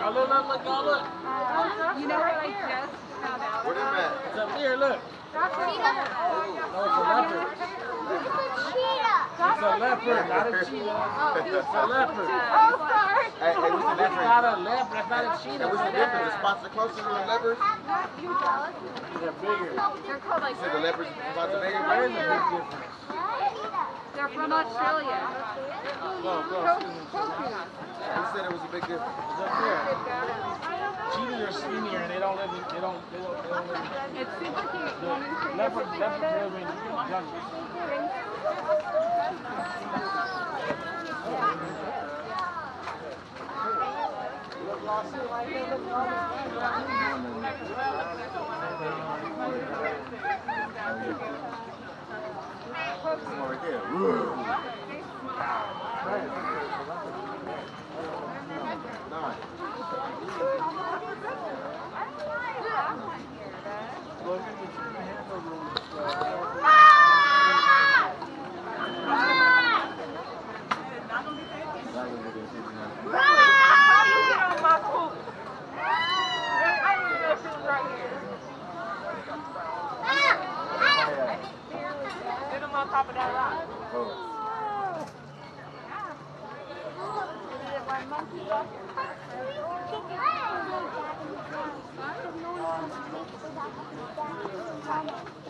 look, y'all look. You know what I just found out? Where them at? It's up there, look. That's a cheetah. No, it's a leopard. It's a leopard, not a cheetah. It's a leopard. Oh, sorry. Hey, what's the That's difference? not a leopard, that's not a cheetah. Hey, what's the difference? The spots are closer to the leopards? They're bigger. They're called like So the leopards spots are bigger? There is a big difference. they're from Australia. Go, excuse me. Who said it was a big difference? It's up there. Cheetahs are skinnier and they don't live in, It's super cute. leopards live in jungles. Right there. Nice. On top of that rock. Oh.